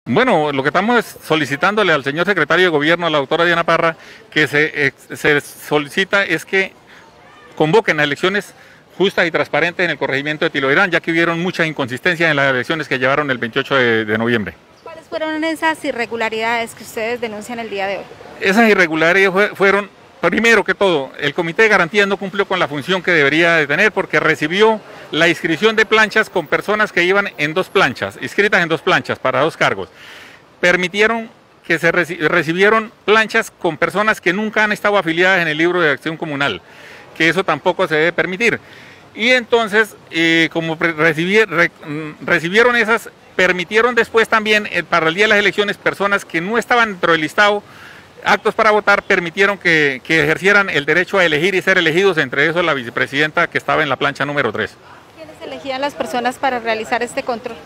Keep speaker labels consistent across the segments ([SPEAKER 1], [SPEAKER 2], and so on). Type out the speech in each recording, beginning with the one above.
[SPEAKER 1] Bueno, lo que estamos es solicitándole al señor secretario de Gobierno, a la doctora Diana Parra, que se solicita es que convoquen a elecciones justas y transparentes en el corregimiento de Tiloirán, ya que hubieron muchas inconsistencias en las elecciones que llevaron el 28 de noviembre.
[SPEAKER 2] ¿Cuáles fueron esas irregularidades que ustedes denuncian el día de hoy?
[SPEAKER 1] Esas irregularidades fueron, primero que todo, el Comité de Garantías no cumplió con la función que debería de tener porque recibió la inscripción de planchas con personas que iban en dos planchas, inscritas en dos planchas para dos cargos. Permitieron que se recibieron planchas con personas que nunca han estado afiliadas en el libro de acción comunal, que eso tampoco se debe permitir. Y entonces, como recibieron esas, permitieron después también, para el día de las elecciones, personas que no estaban dentro del listado actos para votar, permitieron que ejercieran el derecho a elegir y ser elegidos, entre esos la vicepresidenta que estaba en la plancha número 3.
[SPEAKER 2] ¿Quiénes elegían las personas para realizar este control?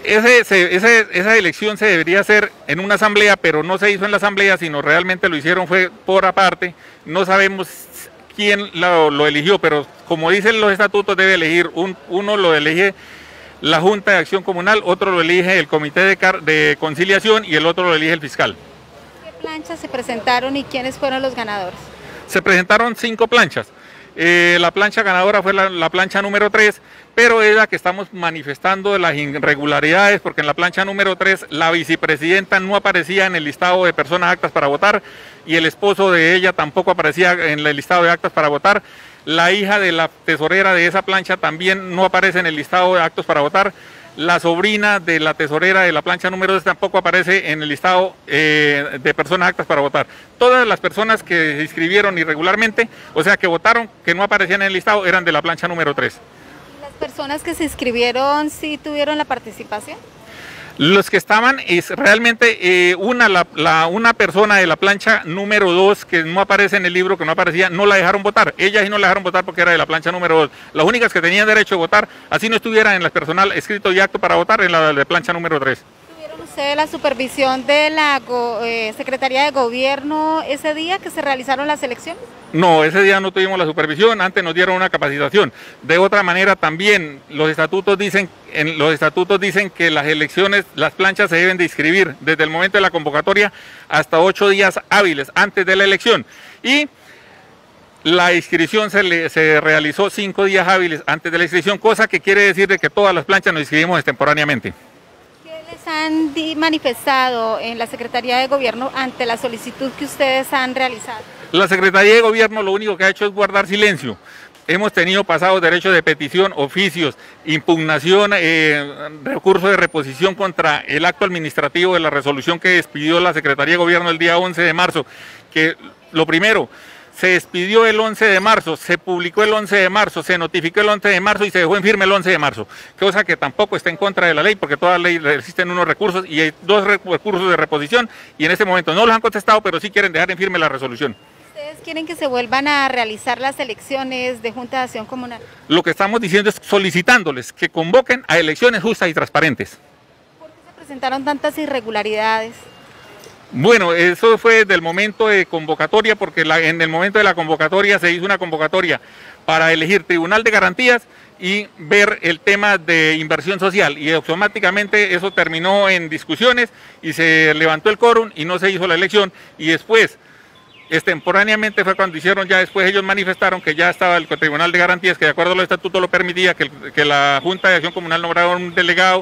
[SPEAKER 1] Esa elección se debería hacer en una asamblea, pero no se hizo en la asamblea, sino realmente lo hicieron fue por aparte. No sabemos quién lo eligió, pero como dicen los estatutos debe elegir, uno lo elige la Junta de Acción Comunal, otro lo elige el Comité de Conciliación y el otro lo elige el fiscal.
[SPEAKER 2] ¿Qué planchas se presentaron y quiénes fueron los ganadores?
[SPEAKER 1] Se presentaron 5 planchas. La plancha ganadora fue la plancha número 3, pero es la que estamos manifestando de las irregularidades, porque en la plancha número 3 la vicepresidenta no aparecía en el listado de personas aptas para votar y el esposo de ella tampoco aparecía en el listado de actas para votar. La hija de la tesorera de esa plancha también no aparece en el listado de actos para votar. La sobrina de la tesorera de la plancha número 2 tampoco aparece en el listado de personas aptas para votar. Todas las personas que se inscribieron irregularmente, o sea que votaron, que no aparecían en el listado, eran de la plancha número 3.
[SPEAKER 2] ¿Las personas que se inscribieron sí tuvieron la participación?
[SPEAKER 1] Los que estaban es realmente una persona de la plancha número 2 que no aparece en el libro, que no aparecía, no la dejaron votar. Ella sí no la dejaron votar porque era de la plancha número 2. Las únicas que tenían derecho a votar, así no estuvieran en la personal escrito y acto para votar, en la de plancha número 3.
[SPEAKER 2] ¿Tuvieron ustedes la supervisión de la Secretaría de Gobierno ese día que se realizaron las elecciones?
[SPEAKER 1] No, ese día no tuvimos la supervisión, antes nos dieron una capacitación. De otra manera también los estatutos dicen que las elecciones, las planchas se deben de inscribir desde el momento de la convocatoria hasta 8 días hábiles antes de la elección. Y la inscripción se realizó 5 días hábiles antes de la inscripción, cosa que quiere decir de que todas las planchas nos inscribimos extemporáneamente.
[SPEAKER 2] ¿Qué les han manifestado en la Secretaría de Gobierno ante la solicitud que ustedes han realizado?
[SPEAKER 1] La Secretaría de Gobierno lo único que ha hecho es guardar silencio. Hemos tenido pasados derechos de petición, oficios, impugnación, recurso de reposición contra el acto administrativo de la resolución que despidió la Secretaría de Gobierno el día 11 de marzo, que lo primero, se despidió el 11 de marzo, se publicó el 11 de marzo, se notificó el 11 de marzo y se dejó en firme el 11 de marzo, cosa que tampoco está en contra de la ley, porque toda ley existen unos recursos y hay 2 recursos de reposición y en este momento no los han contestado, pero sí quieren dejar en firme la resolución.
[SPEAKER 2] ¿Ustedes quieren que se vuelvan a realizar las elecciones de Junta de Acción Comunal?
[SPEAKER 1] Lo que estamos diciendo es solicitándoles que convoquen a elecciones justas y transparentes.
[SPEAKER 2] ¿Por qué se presentaron tantas irregularidades?
[SPEAKER 1] Bueno, eso fue desde el momento de convocatoria, porque en el momento de la convocatoria se hizo una convocatoria para elegir Tribunal de Garantías y ver el tema de inversión social, y automáticamente eso terminó en discusiones y se levantó el quórum y no se hizo la elección, y después extemporáneamente fue cuando hicieron, ya después ellos manifestaron que ya estaba el Tribunal de Garantías, que de acuerdo al estatuto lo permitía, que la Junta de Acción Comunal nombraba un delegado,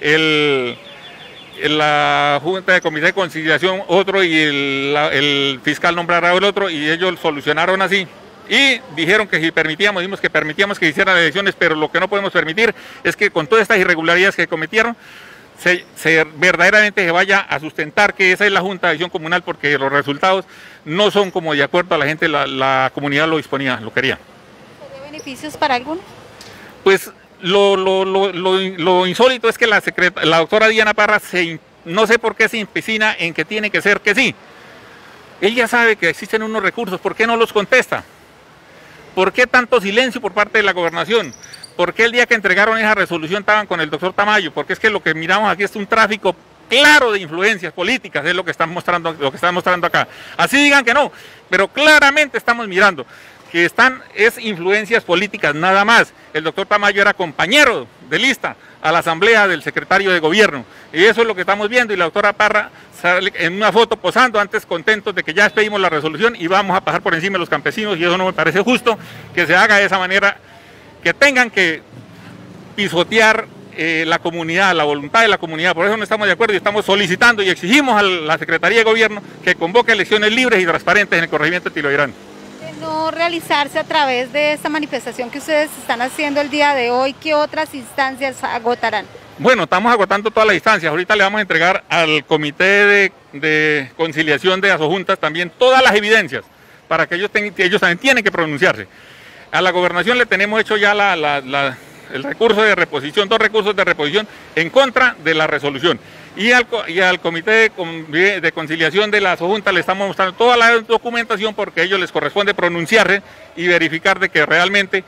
[SPEAKER 1] la Junta de Comité de Conciliación otro y el fiscal nombrara el otro, y ellos solucionaron así. Y dijeron que si permitíamos, dijimos que permitíamos que hicieran elecciones, pero lo que no podemos permitir es que con todas estas irregularidades que cometieron, verdaderamente se vaya a sustentar que esa es la Junta de Acción Comunal, porque los resultados no son como de acuerdo a la gente, la comunidad lo disponía, lo quería.
[SPEAKER 2] ¿Sería beneficios para algunos?
[SPEAKER 1] Pues lo insólito es que la doctora Diana Parra no sé por qué se empecina en que tiene que ser que sí. Ella sabe que existen unos recursos, ¿por qué no los contesta? ¿Por qué tanto silencio por parte de la gobernación? ¿Por qué el día que entregaron esa resolución estaban con el doctor Tamayo? Porque es que lo que miramos aquí es un tráfico claro de influencias políticas, es lo que están mostrando acá. Así digan que no, pero claramente estamos mirando que es influencias políticas nada más. El doctor Tamayo era compañero de lista a la asamblea del secretario de gobierno. Y eso es lo que estamos viendo, y la doctora Parra sale en una foto posando, antes contentos de que ya expedimos la resolución y vamos a pasar por encima de los campesinos, y eso no me parece justo que se haga de esa manera, que tengan que pisotear la comunidad, la voluntad de la comunidad. Por eso no estamos de acuerdo y estamos solicitando y exigimos a la Secretaría de Gobierno que convoque elecciones libres y transparentes en el corregimiento de Tiloirán.
[SPEAKER 2] De no realizarse a través de esta manifestación que ustedes están haciendo el día de hoy, ¿qué otras instancias agotarán?
[SPEAKER 1] Bueno, estamos agotando todas las instancias. Ahorita le vamos a entregar al Comité de Conciliación de Asojuntas también todas las evidencias para que ellos también tienen que pronunciarse. A la gobernación le tenemos hecho ya el recurso de reposición, 2 recursos de reposición en contra de la resolución. Y al Comité de Conciliación de la Asojunta le estamos mostrando toda la documentación, porque a ellos les corresponde pronunciarse y verificar de que realmente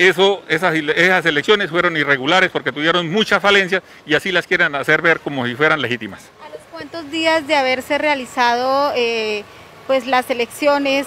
[SPEAKER 1] esas elecciones fueron irregulares, porque tuvieron muchas falencias y así las quieren hacer ver como si fueran legítimas.
[SPEAKER 2] ¿A los cuántos días de haberse realizado pues las elecciones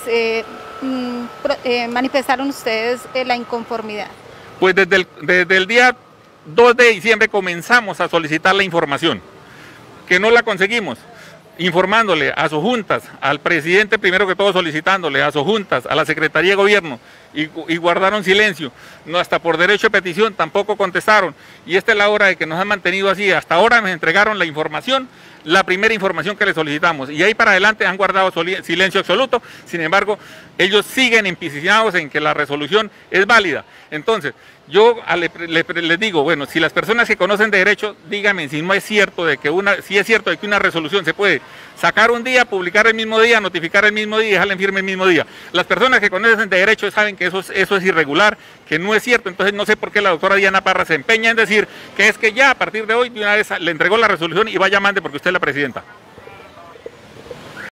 [SPEAKER 2] manifestaron ustedes la inconformidad?
[SPEAKER 1] Pues desde el día 2 de diciembre comenzamos a solicitar la información, que no la conseguimos, informándole a Asojuntas, al presidente primero que todo solicitándole, a Asojuntas, a la Secretaría de Gobierno, y guardaron silencio. No, hasta por derecho de petición tampoco contestaron, y esta es la hora de que nos han mantenido así. Hasta ahora nos entregaron la información, la primera información que le solicitamos, y ahí para adelante han guardado silencio absoluto. Sin embargo, ellos siguen empecinados en que la resolución es válida. Entonces, yo les digo, bueno, si las personas que conocen de derecho, díganme si no es cierto si es cierto de que una resolución se puede sacar un día, publicar el mismo día, notificar el mismo día y dejarla en firme el mismo día. Las personas que conocen de derecho saben que eso es irregular, que no es cierto. Entonces no sé por qué la doctora Diana Parra se empeña en decir que es que ya a partir de hoy de una vez le entregó la resolución y vaya mande porque usted es la presidenta.